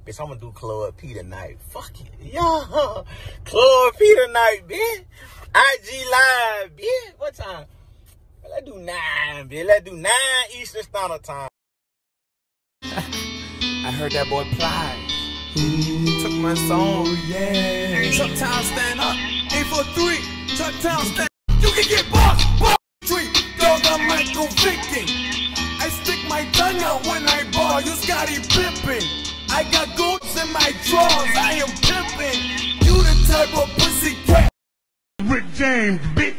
Bitch, I'm gonna do Club P tonight. Fuck it. Yeah. Club P tonight, bitch. IG Live, bitch. What time? Let's do 9, bitch. Let's do 9 Eastern Standard Time. I heard that boy Plies. Took my song. Yeah. Chucktown stand up. 843. Chucktown stand up. You can get boss. Street. Dog, I'm Michael Vicky. I stick my tongue out when I ball. You Scotty Pippen. I got goats in my drawers. I am pimping. You the type of pussy cat. Rick James, bitch.